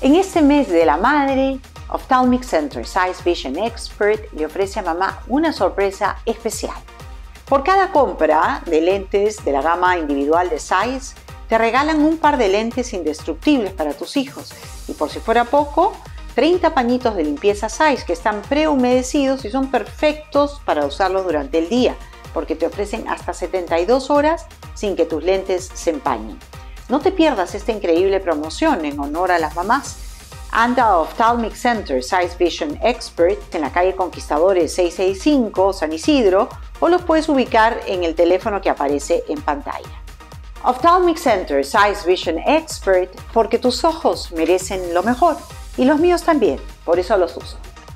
En este mes de la madre, Ophthalmic Center Size Vision Expert le ofrece a mamá una sorpresa especial. Por cada compra de lentes de la gama individual de Size, te regalan un par de lentes indestructibles para tus hijos y, por si fuera poco, 30 pañitos de limpieza Size que están prehumedecidos y son perfectos para usarlos durante el día porque te ofrecen hasta 72 horas sin que tus lentes se empañen. No te pierdas esta increíble promoción en honor a las mamás. Anda a Ophthalmic Center Size Vision Expert en la calle Conquistadores 665 San Isidro o los puedes ubicar en el teléfono que aparece en pantalla. Ophthalmic Center Size Vision Expert porque tus ojos merecen lo mejor y los míos también, por eso los uso.